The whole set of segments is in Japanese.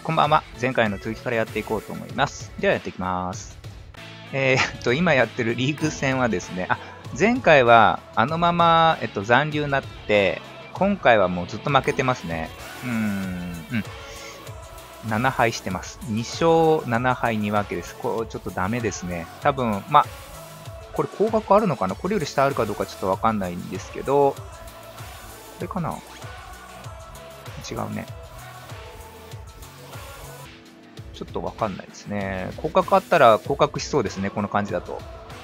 こんばんは。前回の続きからやっていこうと思います。ではやっていきます。今やってるリーグ戦はですね、前回はあのまま、残留になって、今回はもうずっと負けてますね。7敗してます。2勝7敗2分けです。これちょっとダメですね。多分、これ高額あるのかな、これより下あるかどうかちょっとわかんないんですけど、これかな、違うね。ちょっとわかんないですね。降格あったら降格しそうですね、この感じだと。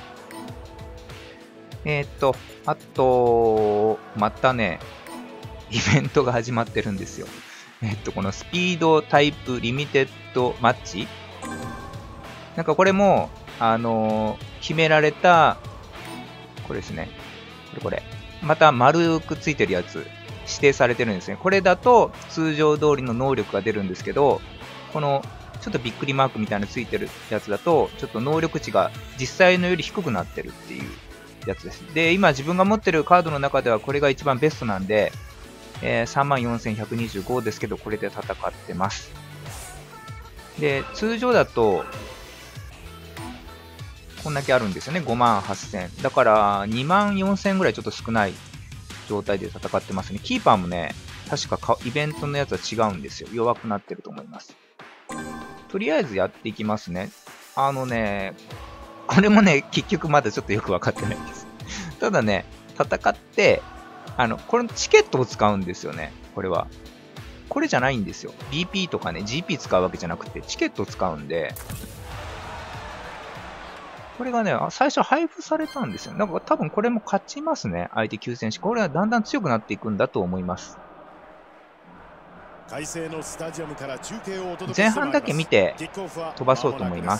あと、またね、イベントが始まってるんですよ。このスピードタイプリミテッドマッチ。なんかこれも、決められた、これですね。これ。また丸くついてるやつ、指定されてるんですね。これだと通常通りの能力が出るんですけど、このちょっとびっくりマークみたいなのついてるやつだと、ちょっと能力値が実際のより低くなってるっていうやつです。で、今自分が持ってるカードの中ではこれが一番ベストなんで、34,125 ですけど、これで戦ってます。で、通常だと、こんだけあるんですよね。58,000。だから、24,000ぐらいちょっと少ない状態で戦ってますね。キーパーもね、確かイベントのやつは違うんですよ。弱くなってると思います。とりあえずやっていきますね。これもね、結局まだちょっとよくわかってないです。ただね、戦って、これチケットを使うんですよね。これは。これじゃないんですよ。BP とかね、GP 使うわけじゃなくて、チケットを使うんで、これがね、最初配布されたんですよ。なんか多分これも勝ちますね。相手9選手。これはだんだん強くなっていくんだと思います。前半だけ見て飛ばそうと思います。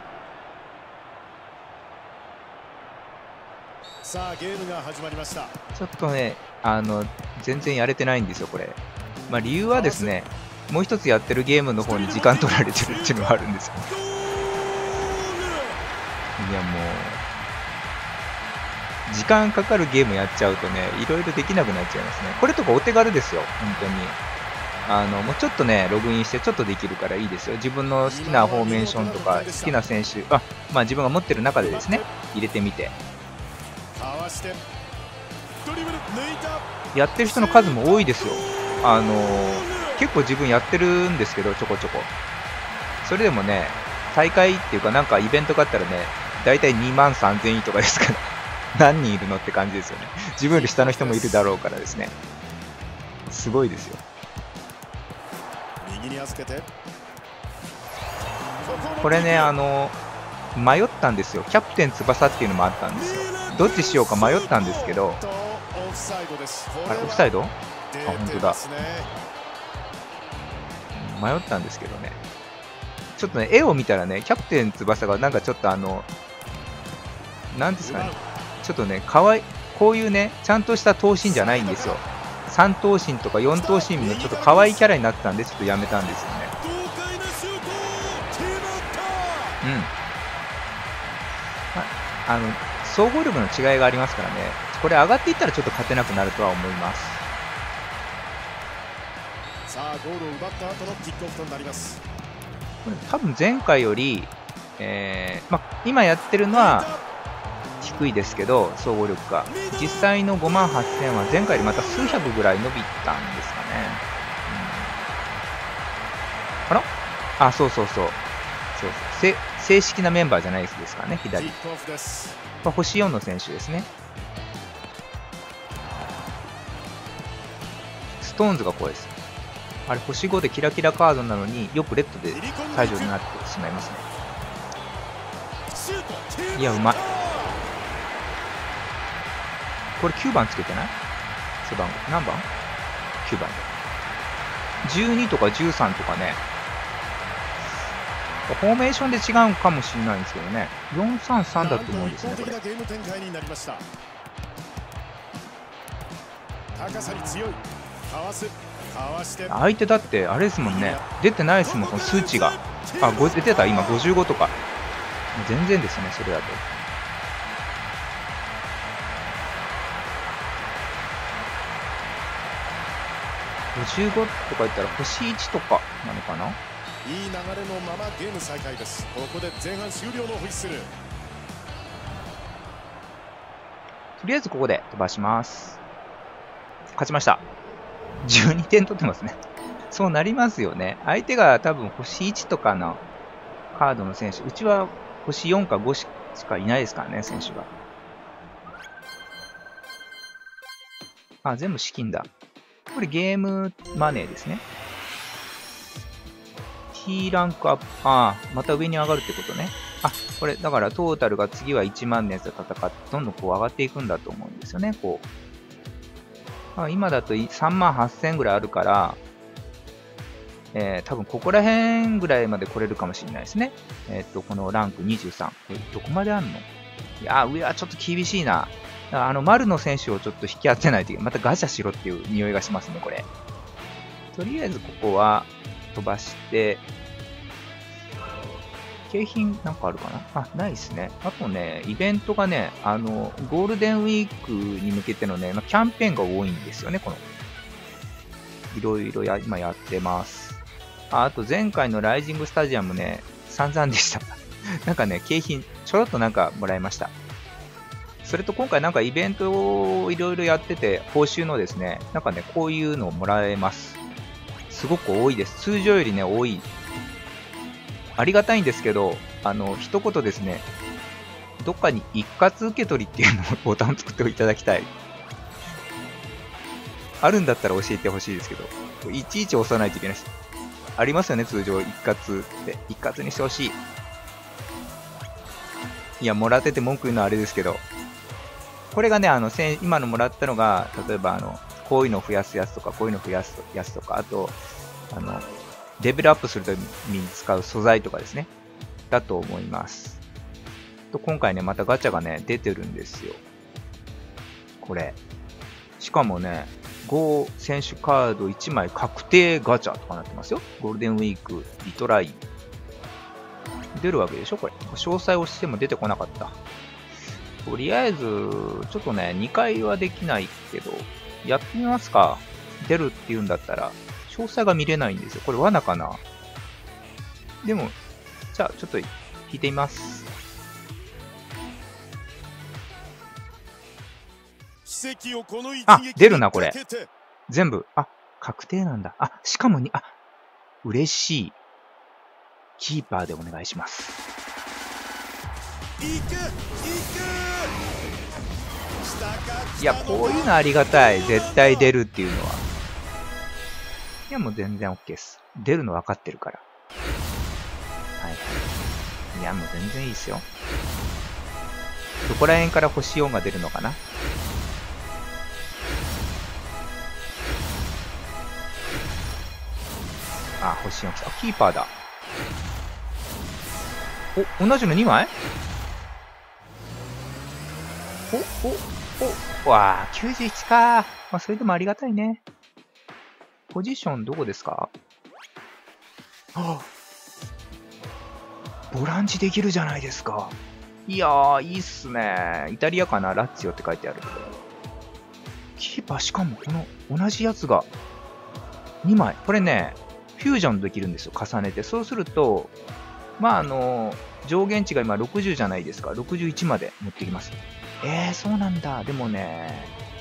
さあゲームが始まりました。 ちょっとね、全然やれてないんですよ、これ。理由はですね、もう一つやってるゲームの方に時間取られてるっていうのがあるんですよ。いやもう、時間かかるゲームやっちゃうとね、いろいろできなくなっちゃいますね。これとかお手軽ですよ、本当に。もうちょっとね、ログインしてちょっとできるからいいですよ。自分の好きなフォーメーションとか、好きな選手、自分が持ってる中でですね、入れてみて。やってる人の数も多いですよ。結構自分やってるんですけど、ちょこちょこ。それでもね、大会っていうかなんかイベントがあったらね、だいたい23,000位とかですから、何人いるのって感じですよね。自分より下の人もいるだろうからですね。すごいですよ。これね、迷ったんですよ。キャプテン翼っていうのもあったんですよ。どっちしようか迷ったんですけど、あれ、オフサイド？本当だ。迷ったんですけどね。ちょっとね、絵を見たらね、キャプテン翼がなんかちょっとなんですかね、ちょっとね、こういうね、ちゃんとした闘神じゃないんですよ。3闘神とか4闘神のちょっと可愛いキャラになってたんで、ちょっとやめたんですよね。総合力の違いがありますからね、これ上がっていったらちょっと勝てなくなるとは思います。 さあゴールを奪った後のキックオフとなります。 これ多分前回より、今やってるのは低いですけど、総合力が実際の58,000は前回よりまた数百ぐらい伸びたんですかね。そうそうそう、正式なメンバーじゃないですからね、左。星4の選手ですね。ストーンズが怖いです。あれ、星5でキラキラカードなのによくレッドで退場になってしまいますね。いや、うまい。これ9番つけてない？背番号何番？ 9 番。12とか13とかね、フォーメーションで違うかもしれないんですけどね。433だと思うんですね、これ。相手だってあれですもんね、出てないですもん、この数値が。出てた、今55とか。全然ですね、それだと。 55とか言ったら星1とかなのかな。 いい流れのままゲーム再開です。ここで前半終了のホイッスル。 とりあえずここで飛ばします。勝ちました。12点取ってますね。そうなりますよね。相手が多分星1とかのカードの選手、うちは星4か5しかいないですからね、選手が。あ、全部資金だ。これゲームマネーですね。T ランクアップ。ああ、また上に上がるってことね。あ、これ、だからトータルが次は1万のやつで戦って、どんどんこう上がっていくんだと思うんですよね、こう。今だと3万8000ぐらいあるから、多分ここら辺ぐらいまで来れるかもしれないですね。このランク23。これどこまであんの？いや、上はちょっと厳しいな。丸の選手をちょっと引き当てないといけない。またガチャしろっていう匂いがしますね、これ。とりあえずここは飛ばして、景品なんかあるかなあ、ないですね。あとね、イベントがね、ゴールデンウィークに向けてのね、キャンペーンが多いんですよね、この。いろいろ今やってます。あと前回のライジングスタジアムね、散々でした。なんかね、景品ちょろっとなんかもらいました。それと今回なんかイベントをいろいろやってて、報酬のですね、なんかね、こういうのをもらえます。すごく多いです。通常よりね、多い。ありがたいんですけど、一言ですね、どっかに一括受け取りっていうのをボタン作っていただきたい。あるんだったら教えてほしいですけど、いちいち押さないといけないし。ありますよね、通常一括って。一括にしてほしい。いや、もらってて文句言うのはあれですけど、これがね、今のもらったのが、例えばこういうのを増やすやつとか、こういうのを増やすやつとか、あと、レベルアップするために使う素材とかですね。だと思います。と今回ね、またガチャがね、出てるんですよ。これ。しかもね、5選手カード1枚確定ガチャとかなってますよ。ゴールデンウィークリトライ。出るわけでしょこれ。詳細を押しても出てこなかった。とりあえず、ちょっとね、2回はできないけど、やってみますか。出るって言うんだったら、詳細が見れないんですよ。これ罠かな？でも、じゃあちょっと引いてみます。あ、出るな、これ。全部。あ、確定なんだ。あ、しかもあ、嬉しい。キーパーでお願いします。いや、こういうのありがたい。絶対出るっていうのは。いや、もう全然 OK です。出るの分かってるから。はいはい。いや、もう全然いいですよ。どこら辺から星4が出るのかな？あ、星4来た。キーパーだ。お、同じの2枚？わあ、91か。まあ、それでもありがたいね。ポジションどこですか？あ、ボランチできるじゃないですか。いやー、いいっすね。イタリアかな？ラッツィオって書いてある。キーパー、しかもこの同じやつが2枚。これね、フュージョンできるんですよ。重ねて。そうすると、まあ、上限値が今60じゃないですか。61まで持ってきます。そうなんだ。でもね、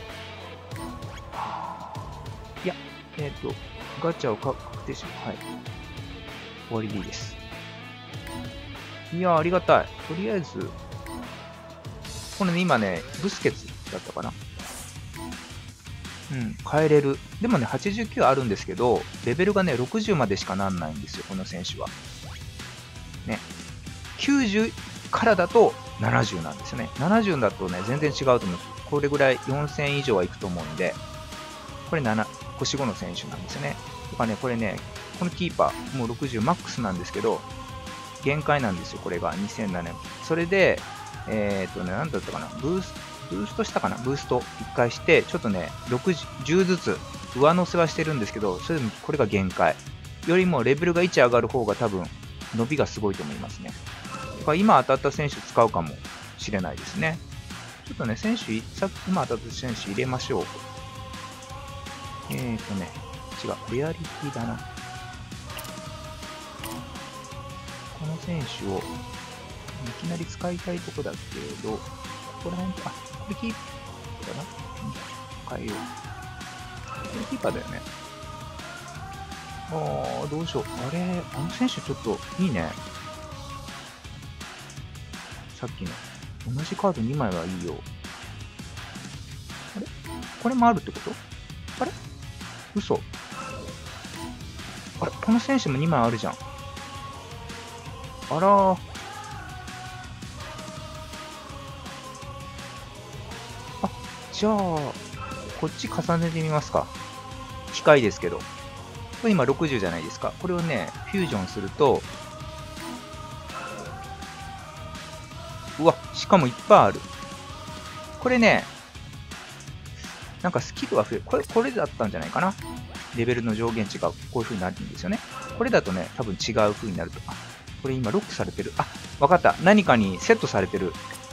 いや、ガチャを確定し、はい。終わりでいいです。いや、ありがたい。とりあえず、これね、今ね、ブスケツだったかな。うん、変えれる。でもね、89あるんですけど、レベルがね、60までしかなんないんですよ、この選手は。ね。90からだと70なんですよね。70だとね、全然違うと思う。これぐらい4000以上はいくと思うんで、これ星5の選手なんですよね。とかね、これね、このキーパー、もう60マックスなんですけど、限界なんですよ、これが。2007年。それで、なんだったかな、ブーストしたかな、ブースト1回して、ちょっとね、10ずつ上乗せはしてるんですけど、それでもこれが限界。よりもレベルが1上がる方が多分、伸びがすごいと思いますね。だから今当たった選手使うかもしれないですね。ちょっとね、今当たった選手入れましょう。 違う。レアリティだな。この選手をいきなり使いたいとこだけど、ここら辺、あ、これキーパーだな。変えよう。これキーパーだよね。どうしよう。あれ、あの選手ちょっといいね。さっきの。同じカード2枚はいいよ。あれこれもあるってこと？あれ嘘。あれこの選手も2枚あるじゃん。あらー。あ、じゃあ、こっち重ねてみますか。機械ですけど。これ今60じゃないですか。これをね、フュージョンすると、うわ、しかもいっぱいある。これね、なんかスキルは増える。これだったんじゃないかな。レベルの上限値がこういう風になるんですよね。これだとね、多分違う風になると。あ、これ今ロックされてる。あ、わかった。何かにセットされてる。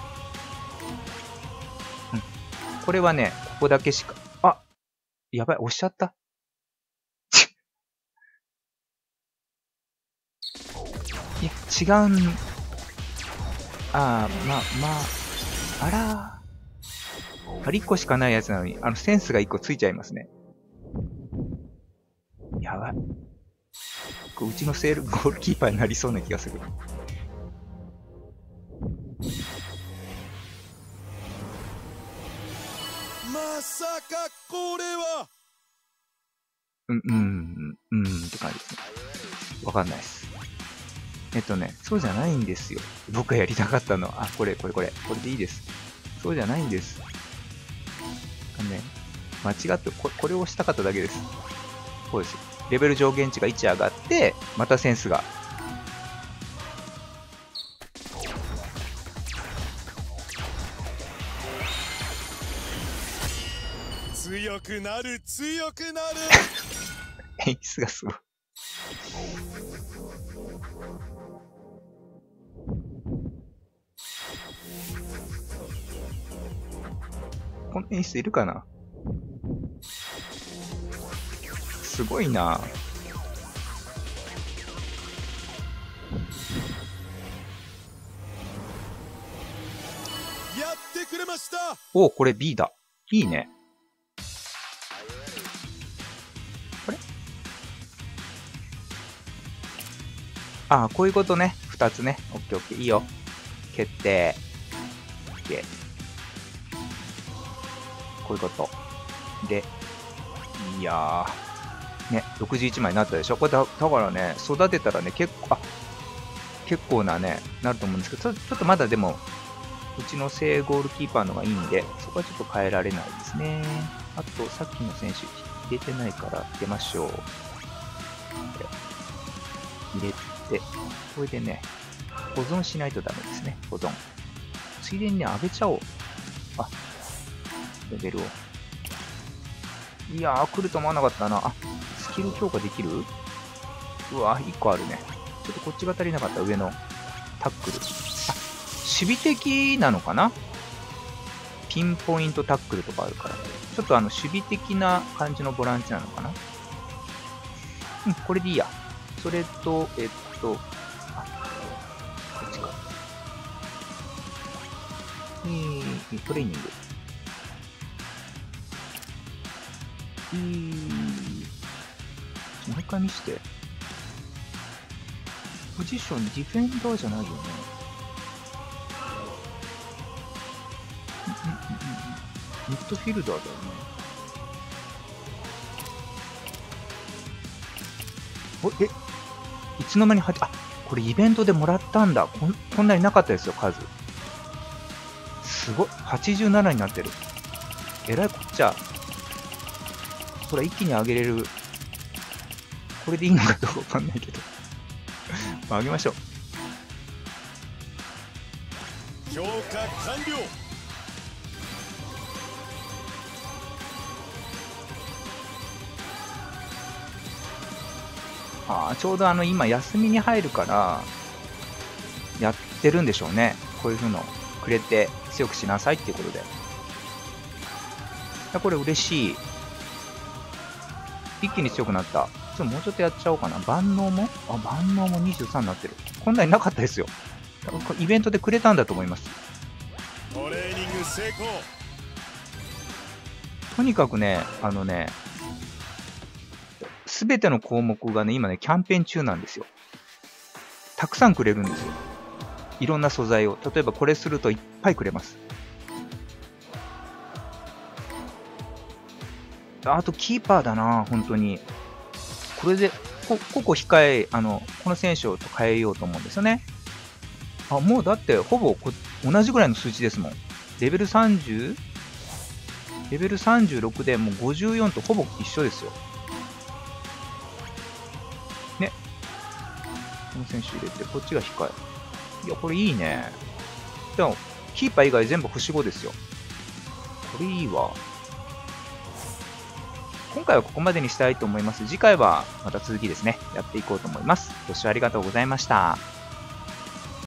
うん。これはね、ここだけしか。あ、やばい、押しちゃった。いや、違うん。あらー。1個しかないやつなのに、センスが1個ついちゃいますね。やばい。うちのゴールキーパーになりそうな気がする。 まさかこれはって感じですね。わかんないです。そうじゃないんですよ。僕がやりたかったのは、これでいいです。そうじゃないんです。間違って、これをしたかっただけです。こうです。レベル上限値が1上がって、またセンスが。 強くなる演出がすごい。この演出いるかな？すごいな。 やってくれました。 お、これ B だ。いいね。これ？ああ、こういうことね。2つね。オッケーオッケー。いいよ。決定。オッケー。こういうこと。で、いやー。ね、61枚になったでしょ。これだからね、育てたらね、結構なね、なると思うんですけど、ちょっとまだでも、うちの正ゴールキーパーのがいいんで、そこはちょっと変えられないですね。あと、さっきの選手、入れてないから入れましょう。入れて、これでね、保存しないとダメですね。保存。ついでにね、上げちゃおう。あ、レベルを。いやー、来ると思わなかったな。あ、スキル強化できる？うわ、1個あるね。ちょっとこっちが足りなかった、上のタックル。あ、守備的なのかな？ピンポイントタックルとかあるから。ちょっと守備的な感じのボランチなのかな？うん、これでいいや。それと、あ、こっちか。トレーニング。もう一回見して。ポジション、ディフェンダーじゃないよね。ミッドフィルダーだよね。いつの間にあ、これイベントでもらったんだ。こんなになかったですよ、数。すごい。87になってる。えらいこっちゃ。ほら、一気に上げれる。これでいいのかどうかわかんないけど。まあ、上げましょう。 強化完了。 ちょうど今休みに入るからやってるんでしょうね。こういう風のくれて強くしなさいっていうことで。これ嬉しい。 一気に強くなった。もうちょっとやっちゃおうかな。万能も万能も23になってる。こんなになかったですよ。イベントでくれたんだと思います。 トレーニング成功。 とにかくね、すべての項目がね、今ね、キャンペーン中なんですよ。たくさんくれるんですよ。いろんな素材を。例えばこれするといっぱいくれます。あとキーパーだな、本当に。これで、ここ控え、この選手を変えようと思うんですよね。もうだって、ほぼ同じぐらいの数値ですもん。レベル 30？ レベル36でもう54とほぼ一緒ですよ。ね。この選手入れて、こっちが控え。いや、これいいね。でも、キーパー以外全部星5ですよ。これいいわ。今回はここまでにしたいと思います。次回はまた続きですね、やっていこうと思います。ご視聴ありがとうございました。